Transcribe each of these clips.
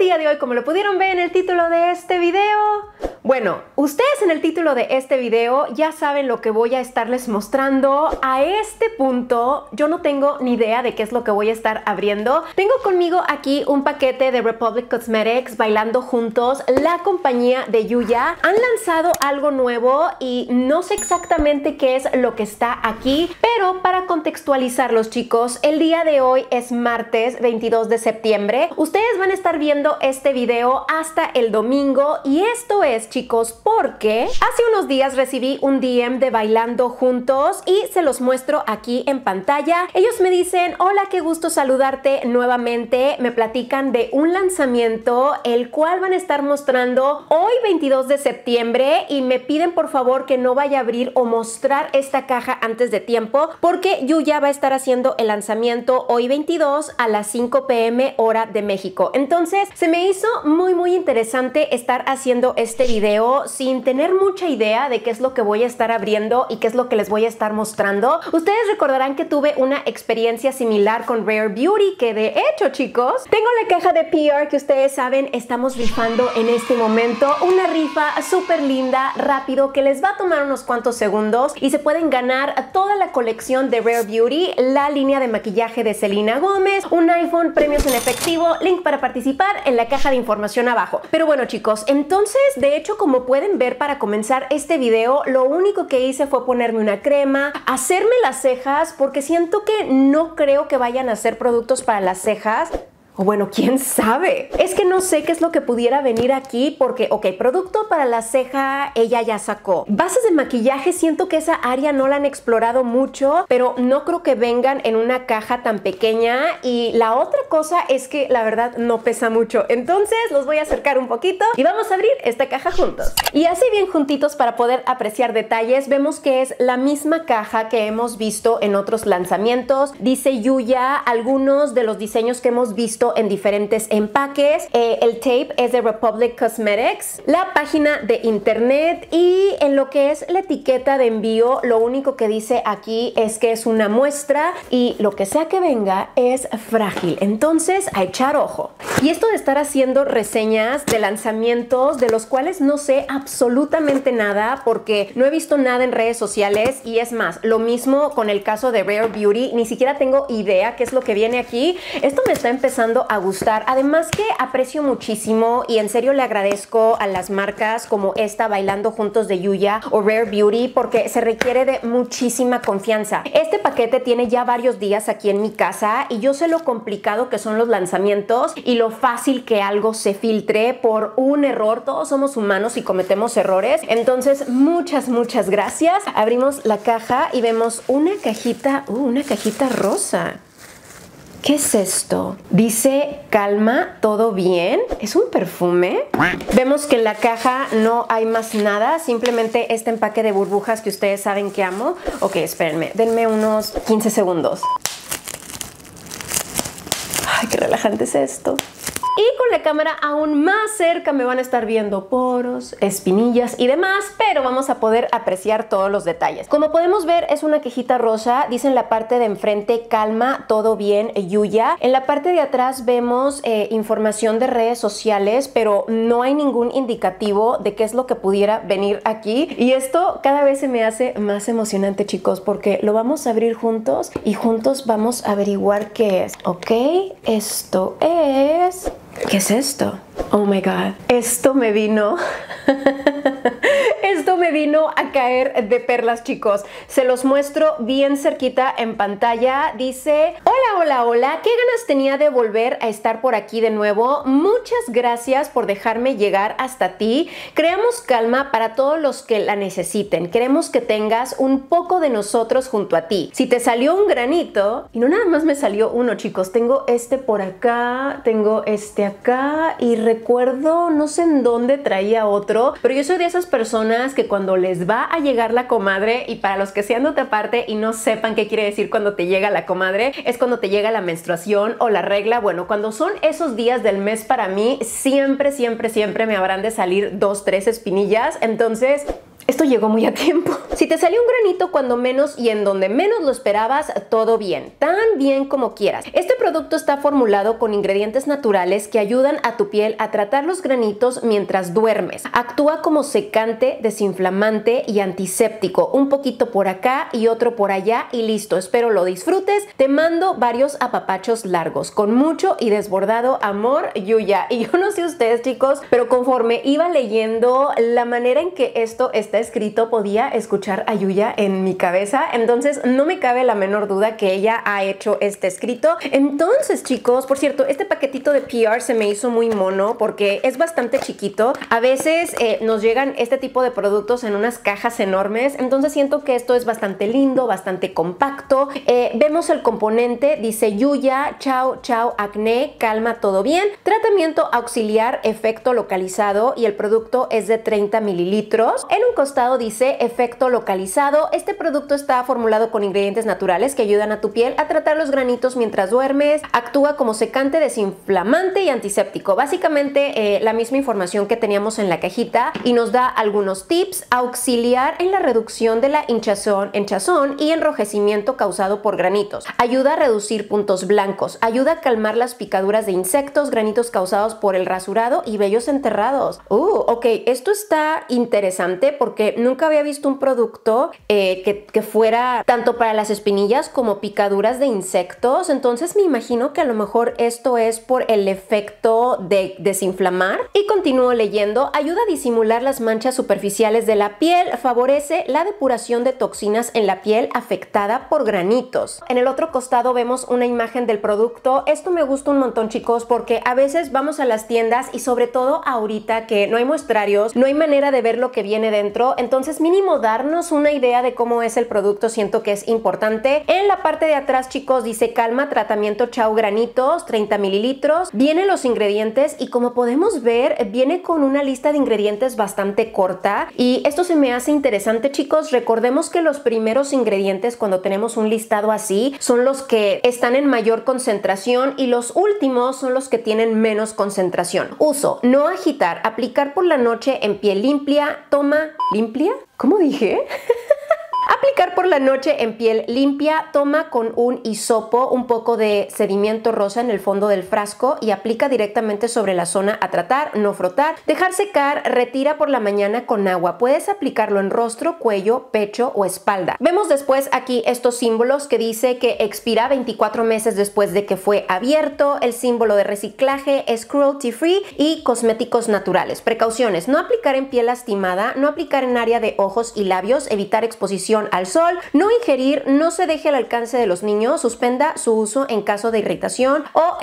día de hoy, como lo pudieron ver en el título de este video, bueno, ustedes en el título de este video ya saben lo que voy a estarles mostrando. A este punto yo no tengo ni idea de qué es lo que voy a estar abriendo. Tengo conmigo aquí un paquete de Republic Cosmetics, Bailando Juntos, la compañía de Yuya. Han lanzado algo nuevo y no sé exactamente qué es lo que está aquí, pero para contextualizarlos, chicos, el día de hoy es martes 22 de septiembre. Ustedes van a estar viendo este video hasta el domingo y esto es, chicos, porque hace unos días recibí un DM de Bailando Juntos y se los muestro aquí en pantalla. Ellos me dicen: hola, qué gusto saludarte nuevamente. Me platican de un lanzamiento el cual van a estar mostrando hoy 22 de septiembre y me piden por favor que no vaya a abrir o mostrar esta caja antes de tiempo porque Yuya va a estar haciendo el lanzamiento hoy 22 a las 5 p.m. hora de México. Entonces se me hizo muy interesante estar haciendo este video sin tener mucha idea de qué es lo que voy a estar abriendo y qué es lo que les voy a estar mostrando. Ustedes recordarán que tuve una experiencia similar con Rare Beauty, que de hecho, chicos, tengo la caja de PR que ustedes saben estamos rifando en este momento. Una rifa súper linda, rápido, que les va a tomar unos cuantos segundos y se pueden ganar toda la colección de Rare Beauty, la línea de maquillaje de Selena Gómez, un iPhone, premios en efectivo, link para participar en la caja de información abajo. Pero bueno, chicos, entonces, de hecho, como pueden ver, para comenzar este video, lo único que hice fue ponerme una crema, hacerme las cejas, porque siento que no creo que vayan a ser productos para las cejas. O bueno, quién sabe. Es que no sé qué es lo que pudiera venir aquí porque, ok, producto para la ceja ella ya sacó. Bases de maquillaje, siento que esa área no la han explorado mucho, pero no creo que vengan en una caja tan pequeña. Y la otra cosa es que la verdad no pesa mucho. Entonces los voy a acercar un poquito y vamos a abrir esta caja juntos. Y así bien juntitos para poder apreciar detalles, vemos que es la misma caja que hemos visto en otros lanzamientos. Dice Yuya algunos de los diseños que hemos visto en diferentes empaques. El tape es de Republic Cosmetics, la página de internet, y en lo que es la etiqueta de envío, lo único que dice aquí es que es una muestra y lo que sea que venga es frágil. Entonces, a echar ojo. Y esto de estar haciendo reseñas de lanzamientos de los cuales no sé absolutamente nada porque no he visto nada en redes sociales, y es más, lo mismo con el caso de Rare Beauty, ni siquiera tengo idea qué es lo que viene aquí. Esto me está empezando a gustar, además que aprecio muchísimo y en serio le agradezco a las marcas como esta Bailando Juntos de Yuya o Rare Beauty porque se requiere de muchísima confianza. Este paquete tiene ya varios días aquí en mi casa y yo sé lo complicado que son los lanzamientos y lo fácil que algo se filtre por un error. Todos somos humanos y cometemos errores, entonces muchas gracias. Abrimos la caja y vemos una cajita rosa. ¿Qué es esto? Dice calma, todo bien. ¿Es un perfume? Vemos que en la caja no hay más nada, simplemente este empaque de burbujas que ustedes saben que amo. Ok, espérenme, denme unos 15 segundos. Ay, qué relajante es esto. Y con la cámara aún más cerca me van a estar viendo poros, espinillas y demás, pero vamos a poder apreciar todos los detalles. Como podemos ver, es una cajita rosa. Dice en la parte de enfrente calma, todo bien, Yuya. En la parte de atrás vemos información de redes sociales, pero no hay ningún indicativo de qué es lo que pudiera venir aquí. Y esto cada vez se me hace más emocionante, chicos, porque lo vamos a abrir juntos y juntos vamos a averiguar qué es. Ok, esto es... ¿Qué es esto? Oh my God. Esto me vino... Esto me vino a caer de perlas, chicos. Se los muestro bien cerquita en pantalla. Dice: hola, qué ganas tenía de volver a estar por aquí de nuevo. Muchas gracias por dejarme llegar hasta ti. Creamos calma para todos los que la necesiten. Queremos que tengas un poco de nosotros junto a ti. Si te salió un granito, y no nada más me salió uno, chicos, tengo este por acá, tengo este acá, y recuerdo, no sé en dónde traía otro, pero yo soy de esas personas que cuando les va a llegar la comadre, y para los que sean de otra parte y no sepan qué quiere decir cuando te llega la comadre, es cuando te llega la menstruación o la regla. Bueno, cuando son esos días del mes, para mí siempre me habrán de salir 2, 3 espinillas. Entonces Esto llegó muy a tiempo. Si te salió un granito cuando menos y en donde menos lo esperabas, todo bien, tan bien como quieras. Este producto está formulado con ingredientes naturales que ayudan a tu piel a tratar los granitos mientras duermes. Actúa como secante, desinflamante y antiséptico. Un poquito por acá y otro por allá y listo. Espero lo disfrutes. Te mando varios apapachos largos con mucho y desbordado amor, Yuya. Y yo no sé ustedes, chicos, pero conforme iba leyendo la manera en que esto está escrito, podía escuchar a Yuya en mi cabeza. Entonces no me cabe la menor duda que ella ha hecho este escrito. Entonces, chicos, por cierto, este paquetito de PR se me hizo muy mono porque es bastante chiquito. A veces nos llegan este tipo de productos en unas cajas enormes, entonces siento que esto es bastante lindo, bastante compacto. Vemos el componente, dice Yuya, chao, chao, acné, calma, todo bien. Tratamiento auxiliar, efecto localizado, y el producto es de 30 mililitros. En un costado dice efecto localizado. Este producto está formulado con ingredientes naturales que ayudan a tu piel a tratar los granitos mientras duermes. Actúa como secante, desinflamante y antiséptico. Básicamente la misma información que teníamos en la cajita, y nos da algunos tips. Auxiliar en la reducción de la hinchazón y enrojecimiento causado por granitos. Ayuda a reducir puntos blancos. Ayuda a calmar las picaduras de insectos, granitos causados por el rasurado y vellos enterrados. Ok, esto está interesante porque nunca había visto un producto que fuera tanto para las espinillas como picaduras de insectos. Entonces me imagino que a lo mejor esto es por el efecto de desinflamar. Y continúo leyendo. Ayuda a disimular las manchas superficiales de la piel. Favorece la depuración de toxinas en la piel afectada por granitos. En el otro costado vemos una imagen del producto. Esto me gusta un montón, chicos, porque a veces vamos a las tiendas y sobre todo ahorita que no hay muestrarios, no hay manera de ver lo que viene dentro. Entonces mínimo darnos una idea de cómo es el producto siento que es importante. En la parte de atrás, chicos, dice calma, tratamiento chau granitos, 30 mililitros. Vienen los ingredientes y como podemos ver viene con una lista de ingredientes bastante corta, y esto se me hace interesante, chicos. Recordemos que los primeros ingredientes cuando tenemos un listado así son los que están en mayor concentración y los últimos son los que tienen menos concentración. Uso: no agitar, aplicar por la noche en piel limpia, toma limpia, ¿cómo dije? Aplicar por la noche en piel limpia, toma con un hisopo un poco de sedimento rosa en el fondo del frasco y aplica directamente sobre la zona a tratar, no frotar. Dejar secar, retira por la mañana con agua. Puedes aplicarlo en rostro, cuello, pecho o espalda. Vemos después aquí estos símbolos que dice que expira 24 meses después de que fue abierto. El símbolo de reciclaje es cruelty free y cosméticos naturales. Precauciones: no aplicar en piel lastimada, no aplicar en área de ojos y labios, evitar exposición al sol, no ingerir, no se deje al alcance de los niños, suspenda su uso en caso de irritación o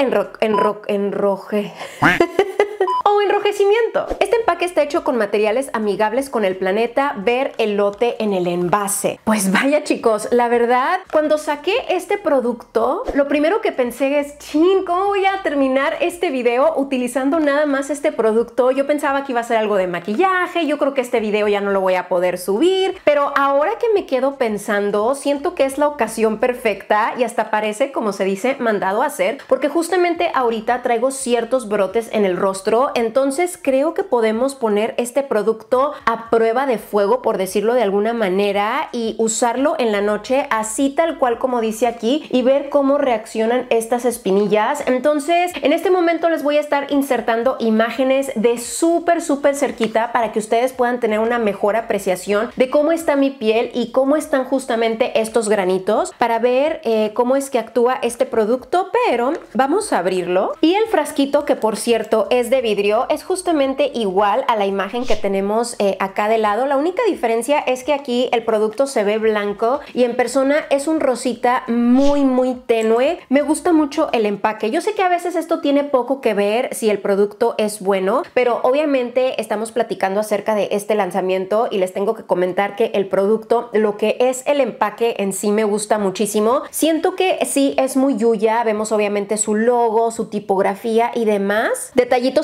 o enrojecimiento. Este empaque está hecho con materiales amigables con el planeta. Ver el lote en el envase. Pues vaya, chicos, la verdad, cuando saqué este producto, lo primero que pensé es, chin, ¿cómo voy a terminar este video utilizando nada más este producto? Yo pensaba que iba a ser algo de maquillaje, yo creo que este video ya no lo voy a poder subir, pero ahora que me quedo pensando, siento que es la ocasión perfecta y hasta parece, como se dice, mandado a hacer, porque justamente ahorita traigo ciertos brotes en el rostro. Entonces creo que podemos poner este producto a prueba de fuego, por decirlo de alguna manera, y usarlo en la noche así tal cual como dice aquí y ver cómo reaccionan estas espinillas. Entonces en este momento les voy a estar insertando imágenes de súper cerquita para que ustedes puedan tener una mejor apreciación de cómo está mi piel y cómo están justamente estos granitos, para ver cómo es que actúa este producto. Pero vamos a abrirlo, y el frasquito, que por cierto es de vidrio, es justamente igual a la imagen que tenemos acá de lado. La única diferencia es que aquí el producto se ve blanco y en persona es un rosita muy tenue. Me gusta mucho el empaque. Yo sé que a veces esto tiene poco que ver si el producto es bueno, pero obviamente estamos platicando acerca de este lanzamiento y les tengo que comentar que el producto, lo que es el empaque en sí, me gusta muchísimo. Siento que sí es muy Yuya. Vemos obviamente su logo, su tipografía y demás detallitos que podemos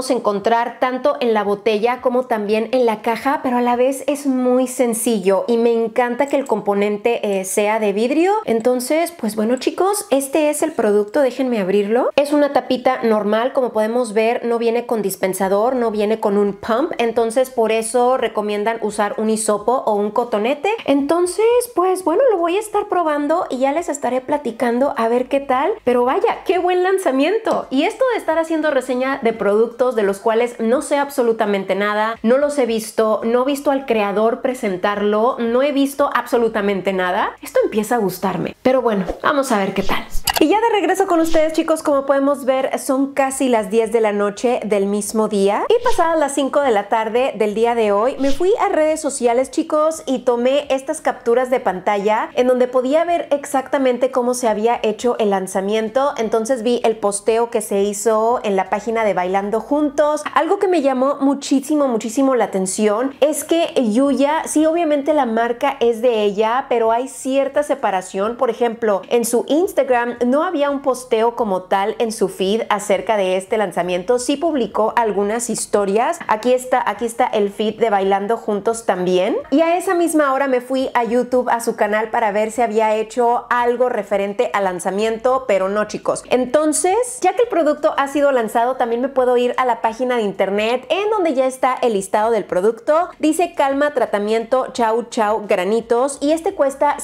podemos encontrar tanto en la botella como también en la caja, pero a la vez es muy sencillo y me encanta que el componente sea de vidrio. Entonces, pues bueno chicos, este es el producto, déjenme abrirlo. Es una tapita normal, como podemos ver, no viene con dispensador, no viene con un pump, entonces por eso recomiendan usar un hisopo o un cotonete. Entonces, pues bueno, lo voy a estar probando y ya les estaré platicando a ver qué tal. Pero vaya, qué buen lanzamiento. Y esto de estar haciendo reseña de productos de los cuales no sé absolutamente nada, no los he visto, no he visto al creador presentarlo, no he visto absolutamente nada, esto empieza a gustarme. Pero bueno, vamos a ver qué tal. Y ya de regreso con ustedes chicos, como podemos ver son casi las 10 de la noche del mismo día y pasadas las 5 de la tarde del día de hoy me fui a redes sociales chicos y tomé estas capturas de pantalla en donde podía ver exactamente cómo se había hecho el lanzamiento. Entonces vi el posteo que se hizo en la página de Bailando Juntos. Algo que me llamó muchísimo la atención es que Yuya, sí, obviamente la marca es de ella, pero hay cierta separación. Por ejemplo, en su Instagram no había un posteo como tal en su feed acerca de este lanzamiento. Sí publicó algunas historias. Aquí está el feed de Bailando Juntos también. Y a esa misma hora me fui a YouTube, a su canal, para ver si había hecho algo referente al lanzamiento, pero no chicos. Entonces, ya que el producto ha sido lanzado, también me puedo ir a la página de internet en donde ya está el listado del producto. Dice Calma Tratamiento Chau Chau Granitos y este cuesta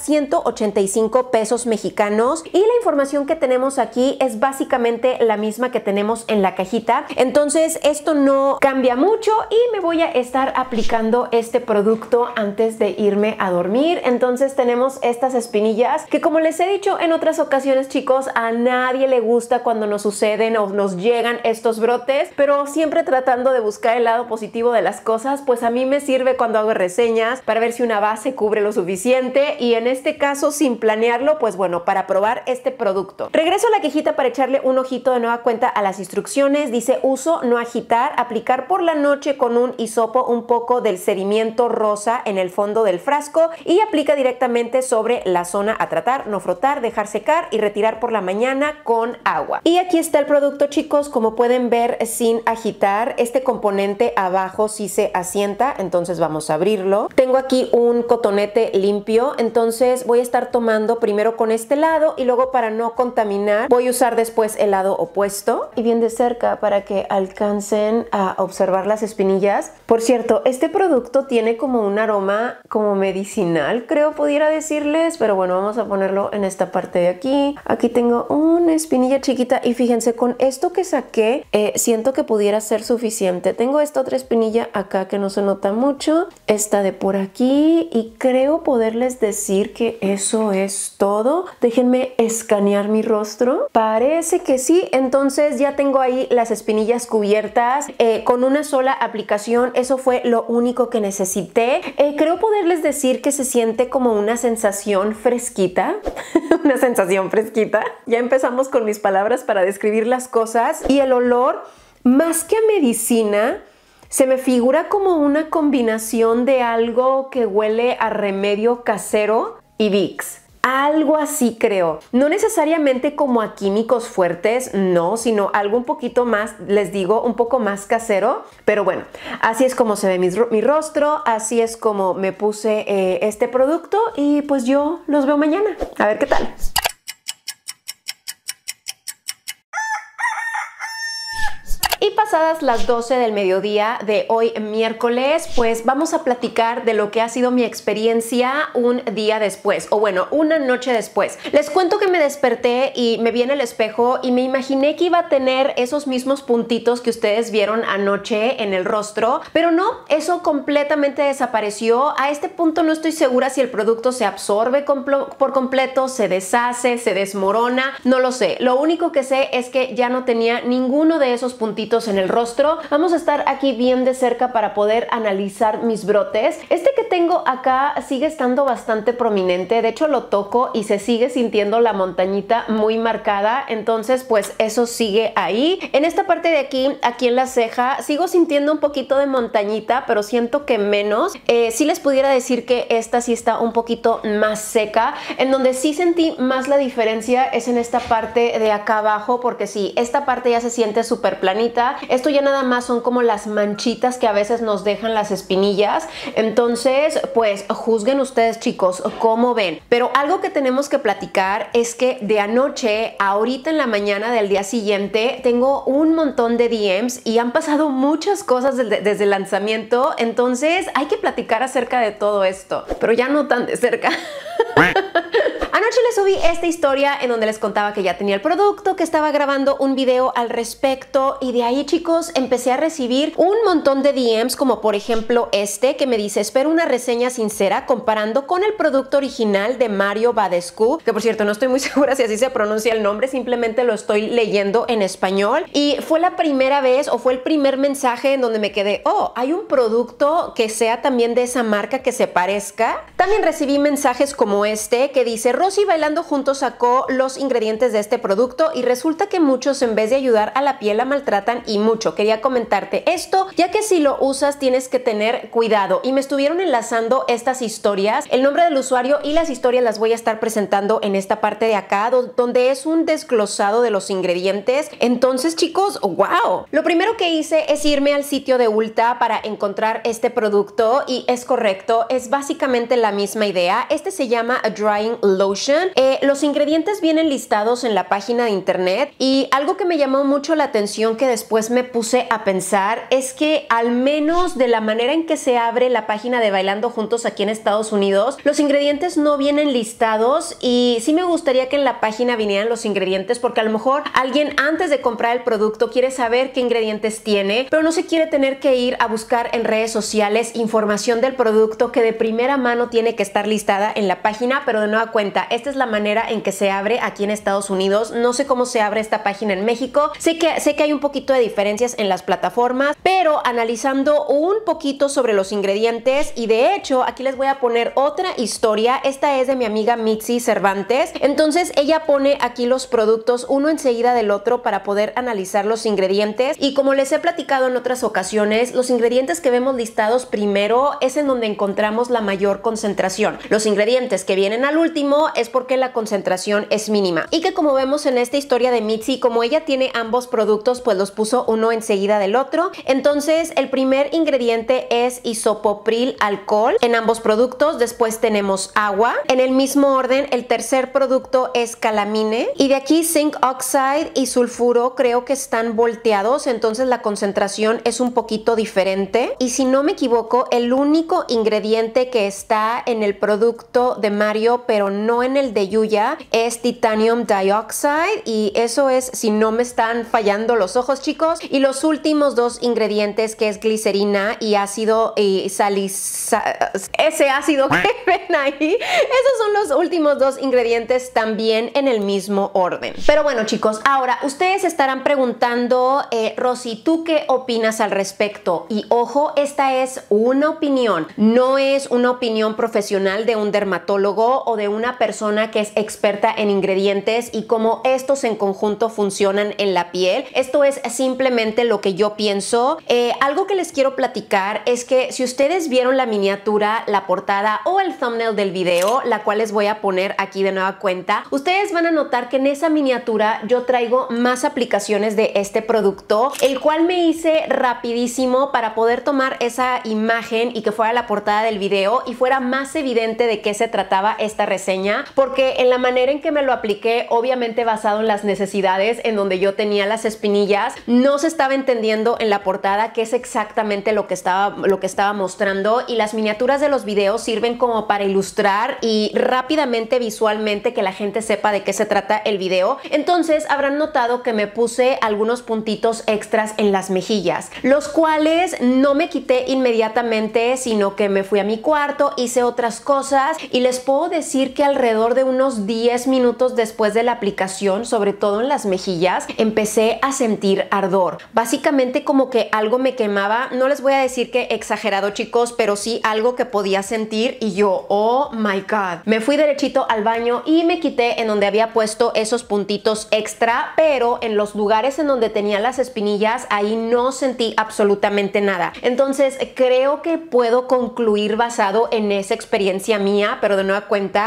185 pesos mexicanos y la información que tenemos aquí es básicamente la misma que tenemos en la cajita. Entonces esto no cambia mucho y me voy a estar aplicando este producto antes de irme a dormir. Entonces tenemos estas espinillas que, como les he dicho en otras ocasiones chicos, a nadie le gusta cuando nos suceden o nos llegan estos brotes, pero siempre tratando de buscar el lado positivo de las cosas, pues a mí me sirve cuando hago reseñas para ver si una base cubre lo suficiente y en este caso, sin planearlo, pues bueno, para probar este producto. Regreso a la quejita para echarle un ojito de nueva cuenta a las instrucciones. Dice uso, no agitar, aplicar por la noche con un hisopo un poco del sedimento rosa en el fondo del frasco y aplica directamente sobre la zona a tratar, no frotar, dejar secar y retirar por la mañana con agua. Y aquí está el producto chicos, como pueden ver, sin agitar. Este componente abajo sí se asienta, entonces vamos a abrirlo. Tengo aquí un cotonete limpio, entonces voy a estar tomando primero con este lado y luego, para no contaminar, voy a usar después el lado opuesto y bien de cerca para que alcancen a observar las espinillas. Por cierto, este producto tiene como un aroma como medicinal, creo pudiera decirles, pero bueno, vamos a ponerlo en esta parte de aquí. Aquí tengo una espinilla chiquita y fíjense, con esto que saqué siento que pudiera ser suficiente. Tengo esta otra espinilla acá que no se nota mucho, esta de por aquí, y creo poderles decir que eso es todo. Déjenme escanear mi rostro. Parece que sí. Entonces ya tengo ahí las espinillas cubiertas con una sola aplicación. Eso fue lo único que necesité. Creo poderles decir que se siente como una sensación fresquita. Una sensación fresquita. Ya empezamos con mis palabras para describir las cosas. Y el olor, más que a medicina, se me figura como una combinación de algo que huele a remedio casero y Vicks. Algo así creo. No necesariamente como a químicos fuertes, no, sino algo un poquito más, les digo, un poco más casero. Pero bueno, así es como se ve mi rostro, así es como me puse este producto y pues yo los veo mañana. A ver qué tal. Y pasadas las 12 del mediodía de hoy miércoles, pues vamos a platicar de lo que ha sido mi experiencia un día después, o bueno, una noche después. Les cuento que me desperté y me vi en el espejo y me imaginé que iba a tener esos mismos puntitos que ustedes vieron anoche en el rostro, pero no, eso completamente desapareció. A este punto no estoy segura si el producto se absorbe por completo, se deshace, se desmorona, no lo sé. Lo único que sé es que ya no tenía ninguno de esos puntitos en el rostro. Vamos a estar aquí bien de cerca para poder analizar mis brotes. Este que tengo acá sigue estando bastante prominente, de hecho lo toco y se sigue sintiendo la montañita muy marcada, entonces pues eso sigue ahí. En esta parte de aquí, aquí en la ceja, sigo sintiendo un poquito de montañita, pero siento que menos. Sí les pudiera decir que esta sí está un poquito más seca. En donde sí sentí más la diferencia es en esta parte de acá abajo, porque sí, esta parte ya se siente súper planita. Esto ya nada más son como las manchitas que a veces nos dejan las espinillas. Entonces, pues juzguen ustedes, chicos, cómo ven. Pero algo que tenemos que platicar es que de anoche, ahorita en la mañana del día siguiente, tengo un montón de DMs y han pasado muchas cosas desde el lanzamiento. Entonces, hay que platicar acerca de todo esto, pero ya no tan de cerca. Anoche les subí esta historia en donde les contaba que ya tenía el producto, que estaba grabando un video al respecto, y de ahí, chicos, empecé a recibir un montón de DMs, como por ejemplo este que me dice: espero una reseña sincera comparando con el producto original de Mario Badescu, que por cierto no estoy muy segura si así se pronuncia el nombre, simplemente lo estoy leyendo en español, y fue la primera vez o fue el primer mensaje en donde me quedé: oh, hay un producto que sea también de esa marca, que se parezca. También recibí mensajes como este que dice: Rosy Bailando Juntos sacó los ingredientes de este producto y resulta que muchos, en vez de ayudar a la piel, la maltratan y mucho. Quería comentarte esto, ya que si lo usas tienes que tener cuidado. Y me estuvieron enlazando estas historias, el nombre del usuario y las historias las voy a estar presentando en esta parte de acá, donde es un desglosado de los ingredientes. Entonces, chicos, wow. Lo primero que hice es irme al sitio de Ulta para encontrar este producto, y es correcto, es básicamente la misma idea. Este se llama a Drying Lotion. Los ingredientes vienen listados en la página de internet, y algo que me llamó mucho la atención, que después me puse a pensar, es que al menos de la manera en que se abre la página de Bailando Juntos aquí en Estados Unidos, los ingredientes no vienen listados, y sí me gustaría que en la página vinieran los ingredientes, porque a lo mejor alguien antes de comprar el producto quiere saber qué ingredientes tiene, pero no se quiere tener que ir a buscar en redes sociales información del producto que de primera mano tiene que estar listada en la página. Pero de nueva cuenta, esta es la manera en que se abre aquí en Estados Unidos. No sé cómo se abre esta página en México. Sé que hay un poquito de diferencias en las plataformas, pero analizando un poquito sobre los ingredientes, y de hecho aquí les voy a poner otra historia. Esta es de mi amiga Mitzi Cervantes. Entonces ella pone aquí los productos uno enseguida del otro para poder analizar los ingredientes, y como les he platicado en otras ocasiones, los ingredientes que vemos listados primero es en donde encontramos la mayor concentración. Los ingredientes que vienen al último es porque la concentración es mínima, y que como vemos en esta historia de Mitzi, como ella tiene ambos productos, pues los puso uno enseguida del otro. Entonces el primer ingrediente es isopopril alcohol en ambos productos, después tenemos agua en el mismo orden. El tercer producto es calamine, y de aquí zinc oxide y sulfuro creo que están volteados, entonces la concentración es un poquito diferente. Y si no me equivoco, el único ingrediente que está en el producto de Mario pero no en el de Yuya es titanium dioxide, y eso es, si no me están fallando los ojos, chicos. Y los últimos dos ingredientes, que es glicerina y ácido ese ácido que ven ahí, esos son los últimos dos ingredientes, también en el mismo orden. Pero bueno, chicos, ahora ustedes estarán preguntando: Rosy, ¿tú qué opinas al respecto? Y ojo, esta es una opinión, no es una opinión profesional de un dermatólogo o de una persona que es experta en ingredientes y cómo estos en conjunto funcionan en la piel. Esto es simplemente lo que yo pienso. Algo que les quiero platicar es que si ustedes vieron la miniatura, la portada o el thumbnail del video, la cual les voy a poner aquí de nueva cuenta, ustedes van a notar que en esa miniatura yo traigo más aplicaciones de este producto, el cual me hice rapidísimo para poder tomar esa imagen y que fuera la portada del video y fuera más evidente de qué se trataba esta reseña, porque en la manera en que me lo apliqué, obviamente basado en las necesidades en donde yo tenía las espinillas, no se estaba entendiendo en la portada qué es exactamente lo que estaba mostrando, y las miniaturas de los videos sirven como para ilustrar y rápidamente visualmente que la gente sepa de qué se trata el video. Entonces habrán notado que me puse algunos puntitos extras en las mejillas, los cuales no me quité inmediatamente, sino que me fui a mi cuarto, hice otras cosas, y les puedo decir que alrededor de unos 10 minutos después de la aplicación, sobre todo en las mejillas, empecé a sentir ardor. Básicamente como que algo me quemaba. No les voy a decir que exagerado, chicos, pero sí algo que podía sentir, y yo, oh my god. Me fui derechito al baño y me quité en donde había puesto esos puntitos extra, pero en los lugares en donde tenía las espinillas, ahí no sentí absolutamente nada. Entonces creo que puedo concluir basado en esa experiencia mía, pero de nueva cuenta no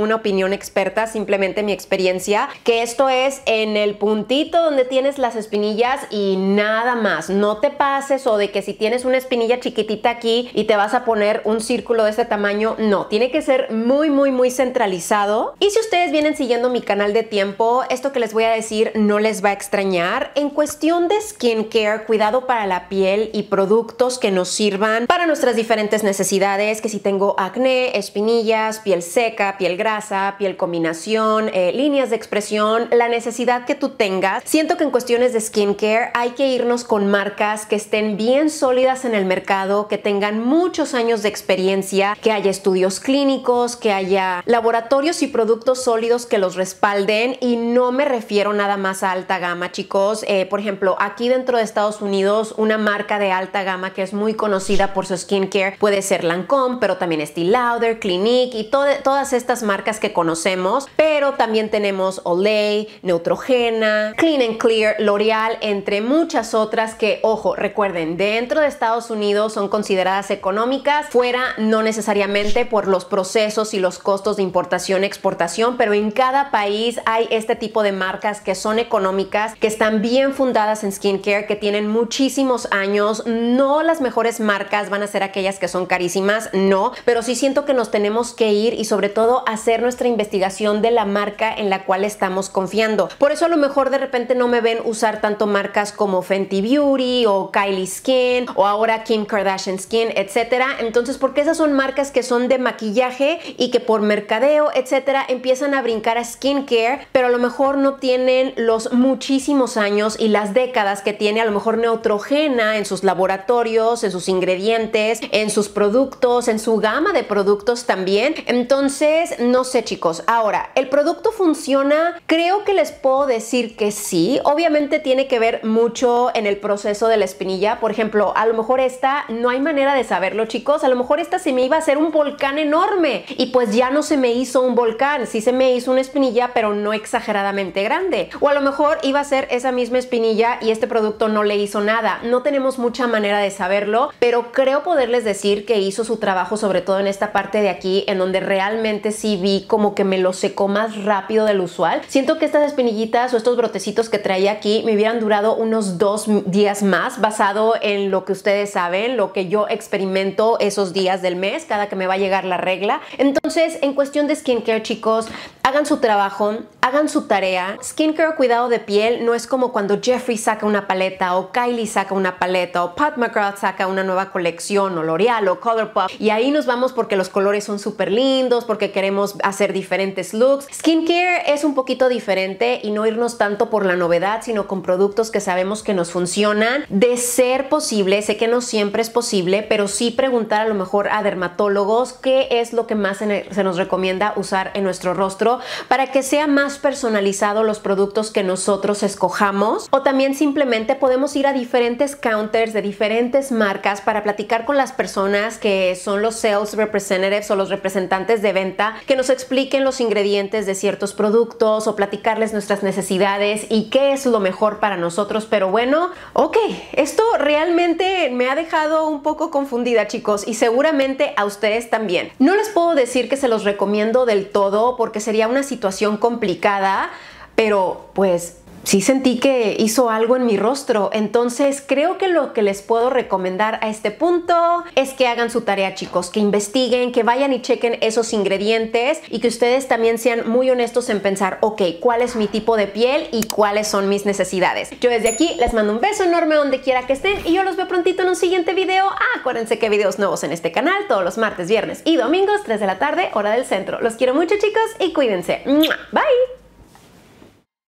una opinión experta, simplemente mi experiencia, que esto es en el puntito donde tienes las espinillas y nada más. No te pases, o de que si tienes una espinilla chiquitita aquí y te vas a poner un círculo de este tamaño, no, tiene que ser muy centralizado. Y si ustedes vienen siguiendo mi canal de tiempo, esto que les voy a decir no les va a extrañar. En cuestión de skincare, cuidado para la piel y productos que nos sirvan para nuestras diferentes necesidades, que si tengo acné, espinillas, piel seca, piel grasa, piel combinación, líneas de expresión, la necesidad que tú tengas. Siento que en cuestiones de skincare hay que irnos con marcas que estén bien sólidas en el mercado, que tengan muchos años de experiencia, que haya estudios clínicos, que haya laboratorios y productos sólidos que los respalden. Y no me refiero nada más a alta gama, chicos. Por ejemplo, aquí dentro de Estados Unidos, una marca de alta gama que es muy conocida por su skincare puede ser Lancôme, pero también Estée Lauder, Clinique y todas estas marcas que conocemos. Pero también tenemos Olay, Neutrogena, Clean & Clear, L'Oreal, entre muchas otras que, ojo, recuerden, dentro de Estados Unidos son consideradas económicas, fuera no necesariamente por los procesos y los costos de importación y exportación, pero en cada país hay este tipo de marcas que son económicas, que están bien fundadas en skincare, que tienen muchísimos años. No las mejores marcas van a ser aquellas que son carísimas, no, pero sí siento que nos tenemos que ir y sobre todo hacer nuestra investigación de la marca en la cual estamos confiando. Por eso a lo mejor de repente no me ven usar tanto marcas como Fenty Beauty o Kylie Skin o ahora Kim Kardashian Skin, etcétera. Entonces, porque esas son marcas que son de maquillaje y que por mercadeo, etcétera, empiezan a brincar a skincare, pero a lo mejor no tienen los muchísimos años y las décadas que tiene a lo mejor Neutrogena en sus laboratorios, en sus ingredientes, en sus productos, en su gama de productos también. Entonces, no sé, chicos. Ahora, ¿el producto funciona? Creo que les puedo decir que sí. Obviamente tiene que ver mucho en el proceso de la espinilla. Por ejemplo, a lo mejor esta no hay manera de saberlo, chicos. A lo mejor esta se me iba a hacer un volcán enorme y pues ya no se me hizo un volcán. Sí se me hizo una espinilla, pero no exageradamente grande. O a lo mejor iba a ser esa misma espinilla y este producto no le hizo nada. No tenemos mucha manera de saberlo, pero creo poderles decir que hizo su trabajo, sobre todo en esta parte de aquí, en donde realmente sí vi como que me lo secó más rápido del usual. Siento que estas espinillitas o estos brotecitos que traía aquí me hubieran durado unos 2 días más, basado en lo que ustedes saben, lo que yo experimento esos días del mes, cada que me va a llegar la regla. Entonces, en cuestión de skincare, chicos, hagan su trabajo, hagan su tarea. Skincare, cuidado de piel, no es como cuando Jeffree saca una paleta o Kylie saca una paleta o Pat McGrath saca una nueva colección o L'Oreal o Colourpop y ahí nos vamos porque los colores son súper lindos, porque queremos hacer diferentes looks. Skincare es un poquito diferente y no irnos tanto por la novedad, sino con productos que sabemos que nos funcionan. De ser posible, sé que no siempre es posible, pero sí preguntar a lo mejor a dermatólogos qué es lo que más se nos recomienda usar en nuestro rostro para que sea más personalizado los productos que nosotros escojamos. O también simplemente podemos ir a diferentes counters de diferentes marcas para platicar con las personas que son los sales representatives o los representantes de venta, que nos expliquen los ingredientes de ciertos productos o platicarles nuestras necesidades y qué es lo mejor para nosotros. Pero bueno, ok, esto realmente me ha dejado un poco confundida, chicos, y seguramente a ustedes también. No les puedo decir que se los recomiendo del todo porque sería una situación complicada, pero pues sí sentí que hizo algo en mi rostro. Entonces creo que lo que les puedo recomendar a este punto es que hagan su tarea, chicos, que investiguen, que vayan y chequen esos ingredientes y que ustedes también sean muy honestos en pensar, ok, ¿cuál es mi tipo de piel y cuáles son mis necesidades? Yo desde aquí les mando un beso enorme donde quiera que estén y yo los veo prontito en un siguiente video. Acuérdense que hay videos nuevos en este canal todos los martes, viernes y domingos, 3 de la tarde, hora del centro. Los quiero mucho, chicos, y cuídense. Bye.